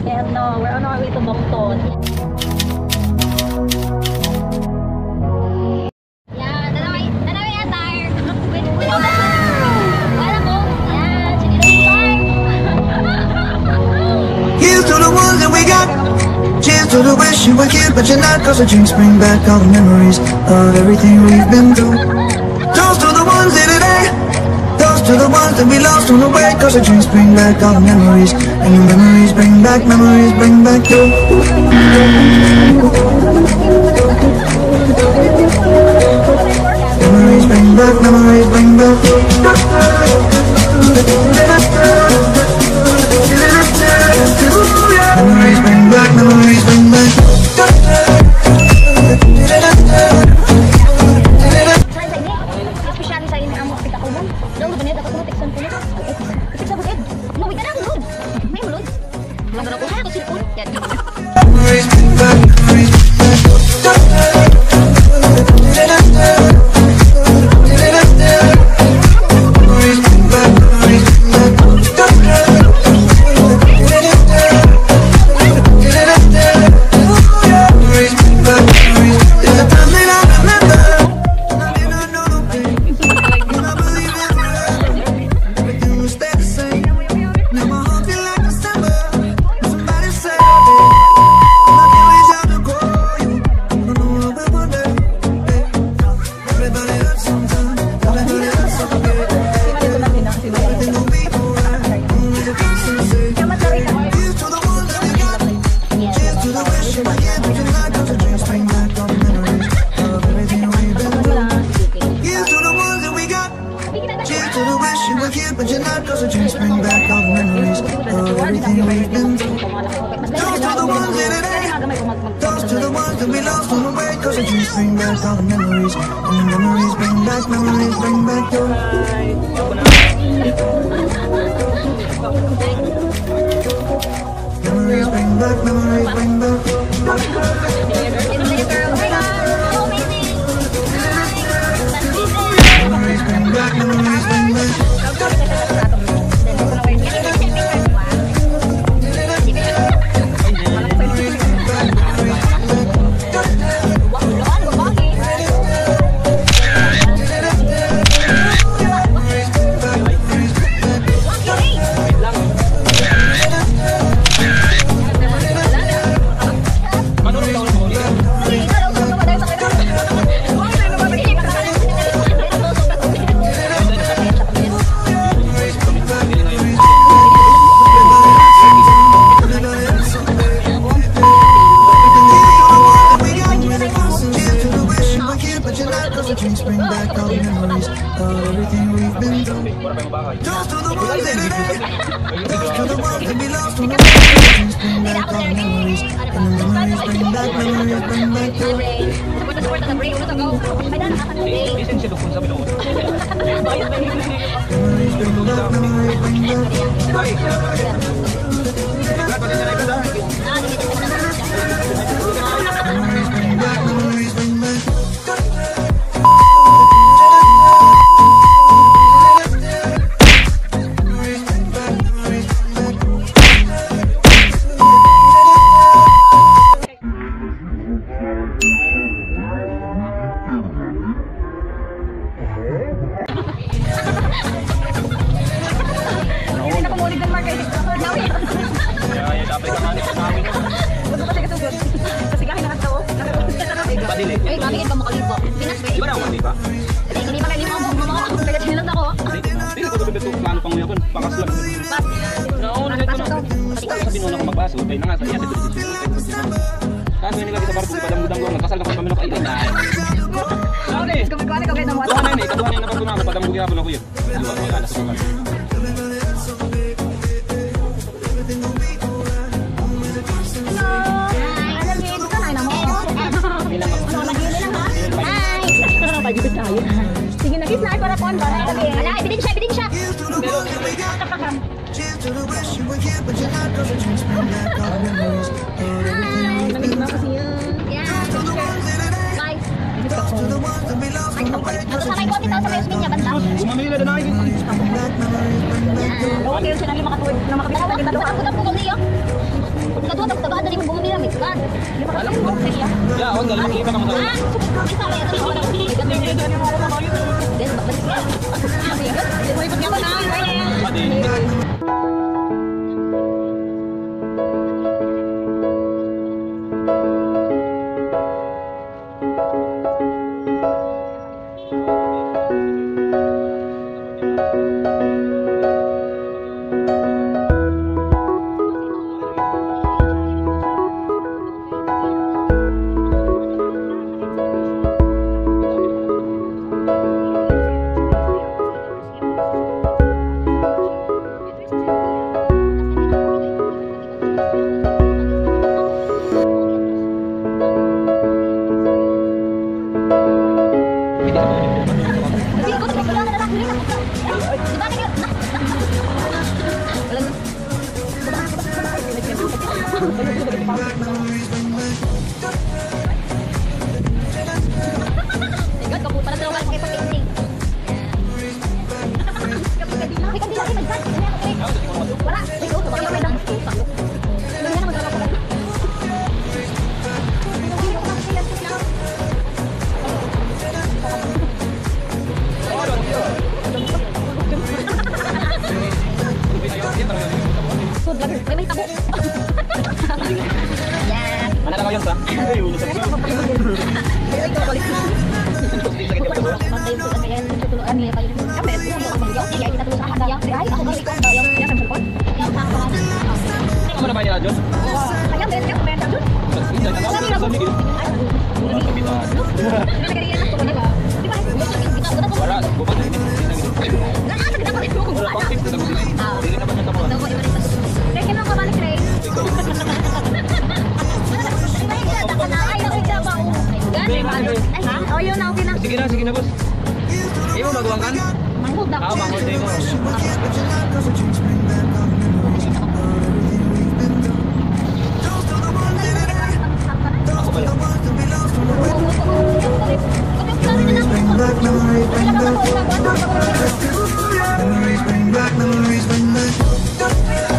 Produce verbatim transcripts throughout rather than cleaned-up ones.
And no, we're on our way to Bangton. Yeah, dalawa, dalawa yung attire. With, with all the wala ko. Yeah, chinerin Here's to the ones that we got. Cheers to the wish you were here, but you're not. Cause the drinks bring back all the memories of everything we've been through. Toast to the ones here today. Toast to the ones that we lost on the way. Cause the drinks bring back all the memories. And the memories bring back, memories bring back you. Memories bring back, memories bring back you. Memories bring back, memories bring back. Especially sa inyo ang mga pita ko mo. Daw ba niya dapat mo teksan ko. Ikit sa bukid. Mo wika na mulod. May mulod. Lang na ko ha ko silpon. Yan. Memories bring back, memories bring back. But you're not, cause the drinks bring back all the memories of everything we've been through. Toast to the ones here today. Toast to the ones that we lost on the way. Cause the drinks bring back all the memories. And the memories bring back, memories bring back your. Memories bring back, memories bring back. Memories bring back, memories bring back. Drinks bring back all the memories of everything we've been through. Toast to the ones that today. Toast to the ones that we lost on the way. Drinks bring back all the memories. And the memories bring back, memories bring back you. Memories bring back, memories bring back. Memories bring back, memories bring back. Ay, kami ito makalipo. Pinas ba? Di ba na ako pa? Hindi pa kayo mo mga pagkatilan ako. Hindi ko ito ito plano pang uyapon. Pakas lang. Pas. No, nahit ko na. Sabi nung ako magbaso. Kaya na nga sa iya. Kasi nila kita baru padang-budang ko. Nagkasal na kami na kailan. Sorry. Kumikuha na kami ng wala. Kuha na yun. Kaduhan na napaguna. Padang-budang yapon ako yun. Diba? Magkala sa mga. Sige, nag-kiss na para po. Wala, ibidin siya, ibidin siya. Namigin mo kasi yun. Yeah. Bye. Ay, sabay ko, titaw sa may usmin niya, banda. Umamila na nakin. Okay, yun sinali makatuwid na makabisa. Ako na po kami yun. Kadua tapos tagaan na rin kung bumamila may sukat. Alam mo. Ya, wag galing lima ka mo. Ah, isa kaya ito ako lang. Guys, bakit ka? Hindi mo ikot yaman na. Adi. Mana lang yun sa? Ay, ulo sa. Ano ba na ba niya, Diyos? Wala, bupat na wala pang tips na tago din. Hindi na ba niya tapuan? Oh, yun na, okay na. Sige na, sige na, boss. Iyo, magawa kan? Manghod na. Ah, manghod na mo. Ako ba lang? Bring back memories, bring back memories, bring back memories, bring back.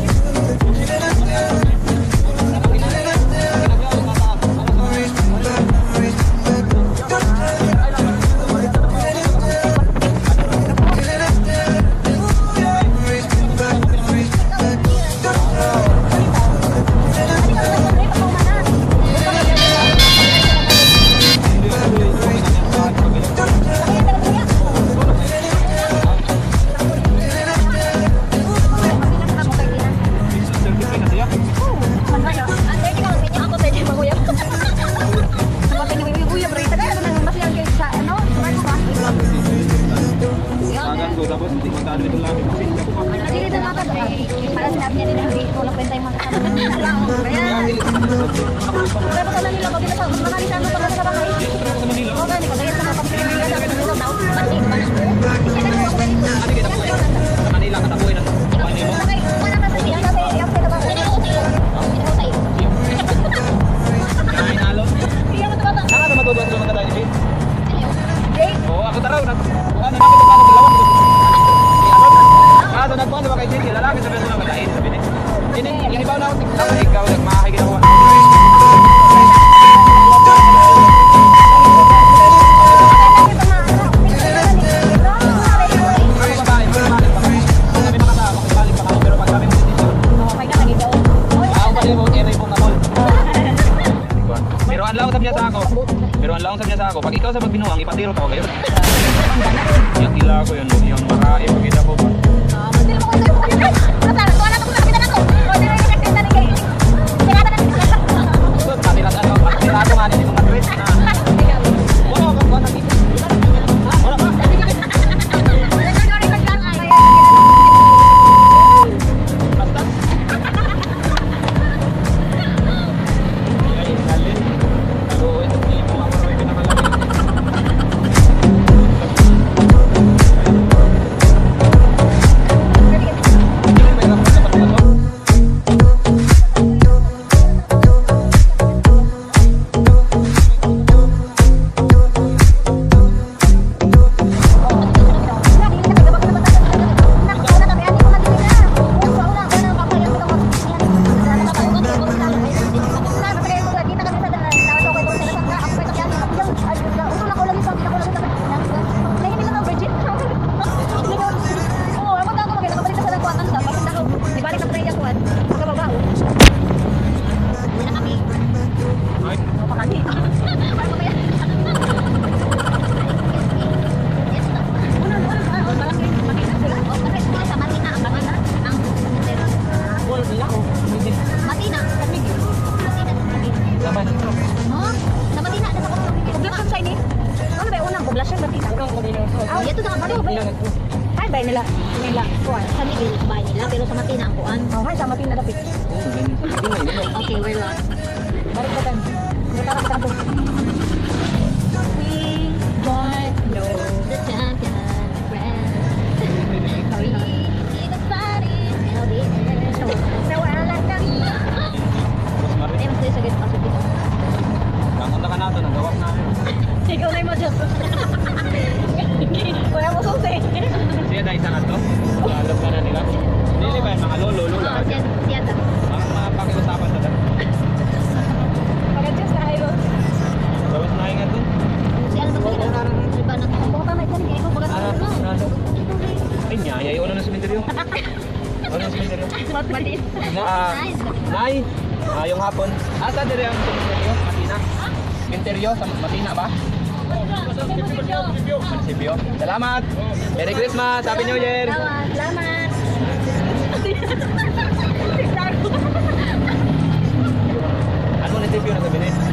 Tapos hindi magkano ito lang. Para sinabi niya din na hindi ko lang kwenta yung mga kasama. Kaya, kaya pa nila pag ito sa manalisan mo pag sa bahay. Okay, hindi ko dahil sa mga pagpipilihan sa mga tao. Pati, pati. Ate kita po eh. Sa Manila katapuin ang paano mo? Wala ka sa siya kasi yung sa bahay. Ay, nalo. Iya mo tabata. Saan ka matutuwa sa mga kadali, B? Jay? Oo, ako taraw. Ano na kita pa ng dalawa? Ah, doon nagpuan, diba kay Jenny? Lalaki sabi mo lang katain, sabi niya. Jenny, yung ibaw na ako, tiktak na ikaw, nagmahay ginawa. Pero ang lang sabi niya sa ako. Pero ang lang sabi niya sa ako, pag ikaw sa magbinuang, ipatiro ka kayo. Yung ila ko yun, yung marae, pagkita ko ba? bahay nila. Nila. Kuan. Sa Miguel, bahay nila, pero sa Matina ang kuan. Oh, hay sa matin na dapit. Okay, we're lost. Balik ka tan. Kita ka tanto. We don't know. The champion, friend. We see the party, and we So, so wala ka. Ay, mas tayo sa gate pasok dito. Kamunta ka nato, nagawak na. Ikaw na yung madyan. Wala mo susi. Siya dahil sa nato. Lalap ka na nila. Hindi ba yung mga lolo, lola? Oo, siya, siya ta. Ang mga pakiusapan na lang. Pag-adjust na kayo. Gawin na nga doon. Siya na ba sila? Iba na to. Buka na ikaw. Ikaw baga sa Ah, ano. nado. Ay, niya, ay, ano na sementeryo? Ano na sementeryo? Mati. Ah, Nay, ah, yung hapon. Asa dire ang sementeryo? Matina? Sementeryo sa Matina ba? Munisipyo. Salamat. Merry Christmas. Happy New Year. Salamat. Salamat. Ano munisipyo na sabi niya?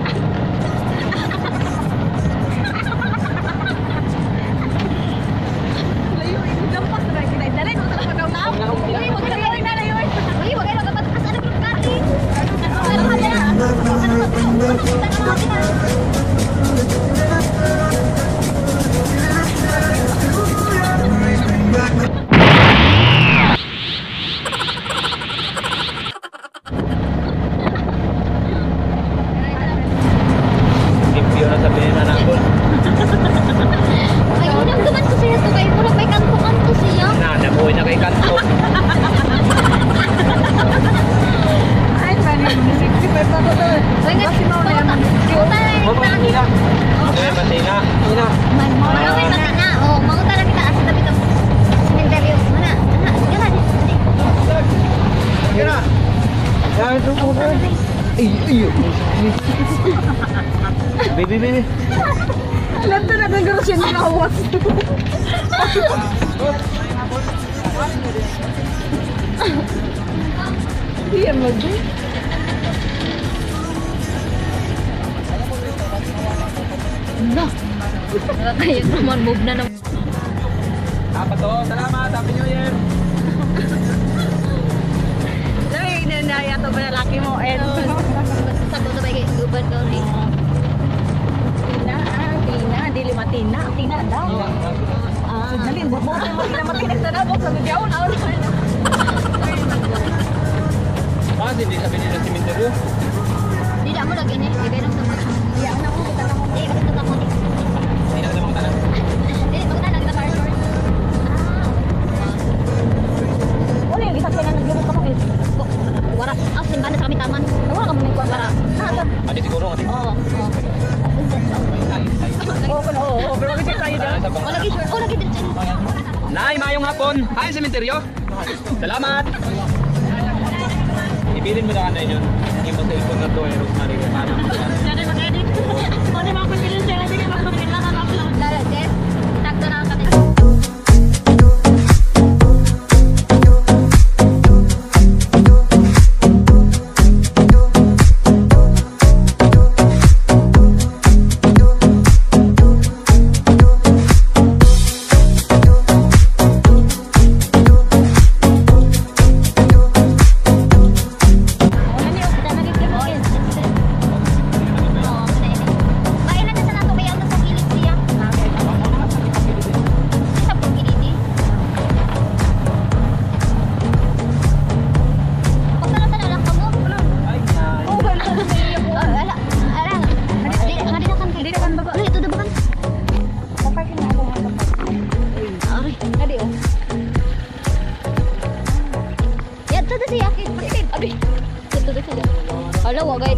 Layo, lampas na kita. Dalay ko sa pagkaw na. Uy, wag ka rin na layo. Uy, wag kayo magpatas. Ano yung kati? Ano ka nila? Ano ka nila? Limpyo na sabi niya na ako. Ay, unang duman ko siya to kay murag may kanto-kanto siya. Na, nabuhay na kay kanto. Ay, paano yung sixty-five na to doon? Uy, nga si Mama. Puta na Huwag mo Matina. Okay, Matina. Matina. Mga may Matina. Oh, mga talaga kita asa tabi to. Cementerio. Mana? Ana, sige na. Sige na. Yan, ito po ka. Ay, ay, Baby, baby. Lanto na ng garasyon na awas. Iya mo din. No. Kaya naman move na naman. Apat to. Salamat. Happy New Year. Sabi, nanaya to ba na laki mo? And Sa to ba kay gubat ko ni. Tina, ah, Tina, dili matina. Tina daw. Ah, dalin, bubo na mo Tina matinig sa dabok sa bigyaw na. Bakit hindi sabi nila sementeryo? Di na mo lagi ni. Ibay nang tama. Iya, na ko kita na mo. Di ba kita mo ni. Hindi na naman tanong. Di magna lagi ta car. Wala yung isang kaya nag-gabot ako eh. Wara, ah, simbahan na sa kami taman. Wala ka mo nagkuhan para. Adi siguro, adi. Oo. Oo. Oo, oo, oo. Pero kasi tayo dyan. Oh, lagi sure. Oh, lagi dito. Nay, mayong hapon. Hi, sementeryo. Salamat. Ibilin mo na kanay yun. Yung mag-telepon na to, eh, Rosemary. Paano? Dali mag-edit. Ano mga pagpilin siya? Hindi ka makapagpilin lang ang upload. Dala, Jess. Takto na kami. Hala, wagay.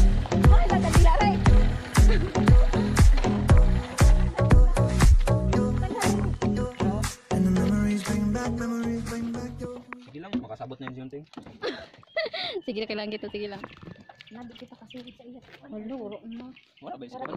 And the memories bring back, memories bring back your... Sige lang, makasabot na yun yung ting. Sige na, kailangan kita, sige lang. Nado kita kasi sa iya. Wala, wala na. Wala ba isa pa?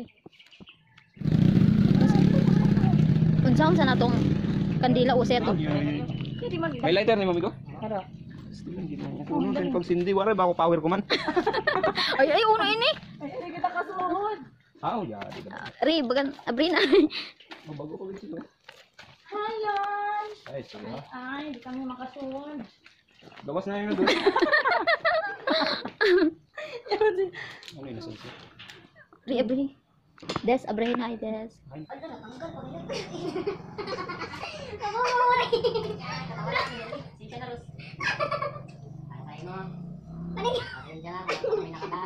Kung saan sa natong kandila o seto. May lighter ni mami ko? Pero, Kuno din pag sindi, wala ba ako power ko man? Ay, ay, uno ini. hindi kita kasuhod. Ah, ya, di ka. Ri, bagan, abri na. Bago ko din sila. Hello! Ay, sige ha. Ay, di kami makasunod. Bawas na yun doon. Ano yung nasunod? Abri, abri. Des, abri na, des. Ay. Sige na, Ros. Ay, mo. Ano yun? Ayun dyan, may nakadaan.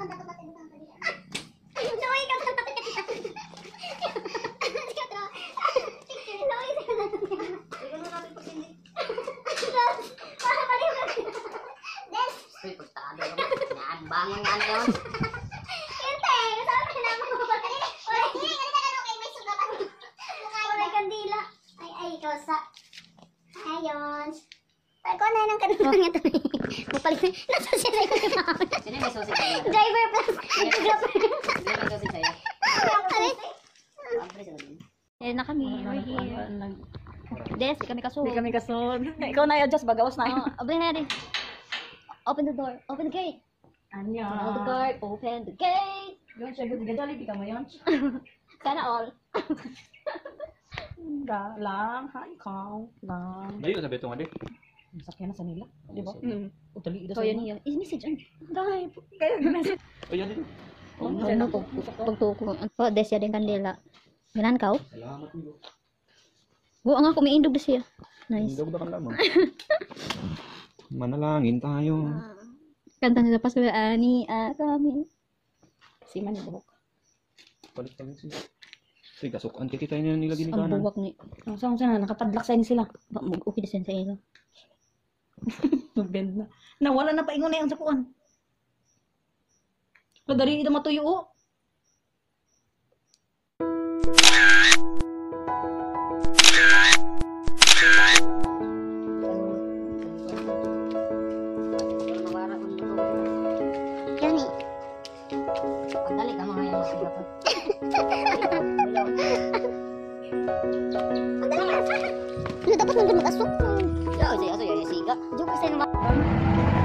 Uy, pagtado ka mo. Yan, bangon nga na yun. Ayun. Pag ko na ng kanungan nga ito. Mapalit. Nasa siya na yung mama. Sino yung may susi sa'yo? Driver plus photographer. Sino yung may susi sa'yo? Alit. Abre sila din. Eh na kami. We're here. Des, di kami kasunod. Hindi kami kasunod. Ikaw na i-adjust, bagawas na yun. Oh, open na rin. Open the door. Open the gate. Anya. Open the door. Open the gate. Yun, siya, good gadali, di ka mo yun. Sana all. Da, lang, ha, ikaw, lang. Layo sabi ito nga di. Masakyan na sa nila, di ba? Mm. Utali ito So sa yun yun. Is-message on. Dahil, kaya message. Ay, yan din. Oh, Ano na po? Pagtuko. Oh, des ya din kandila. Ganan ka? Salamat mo. Buo nga kumiindog des siya. Nice. Hindi ko na lamang. Manalangin tayo. Kanta nila pas kaya ani ah kami. Si man yung buhok. Palit pa rin siya. Sige, kasukan kiti tayo na nilagay ni Ang kanan. buwak ni. Ang saan saan na, nakapadlak sa inyo sila. Okay din sa ilo. Bend na. Nawala na pa ingon na yung sapuan. Lagari ito matuyo o. Yani. Pagdali ka mga yung sigaw. Ano dapat nang mag-asok? Ya, saya saya siga. Joke kasi naman.